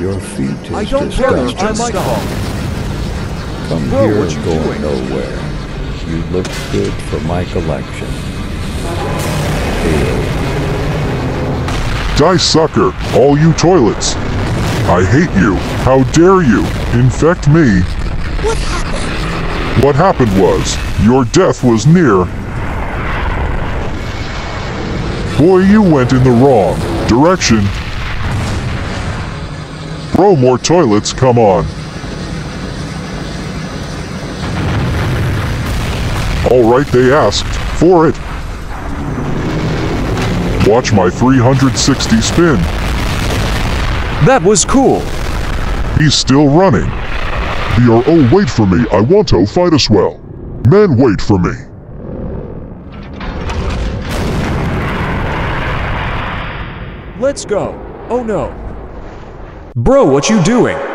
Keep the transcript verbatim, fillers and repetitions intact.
Your feet is I don't care. disgusting. I might stop. Come Bro, here what and you going doing? nowhere. You look good for my collection. Ew. Die sucker, all you toilets. I hate you. How dare you infect me? What happened? What happened was, your death was near. Boy, you went in the wrong direction. Bro, more toilets, come on. Alright, they asked for it. Watch my three hundred sixty spin. That was cool. He's still running. B R O, wait for me, I want to fight us well. Men, wait for me. Let's go. Oh no. Bro, what you doing?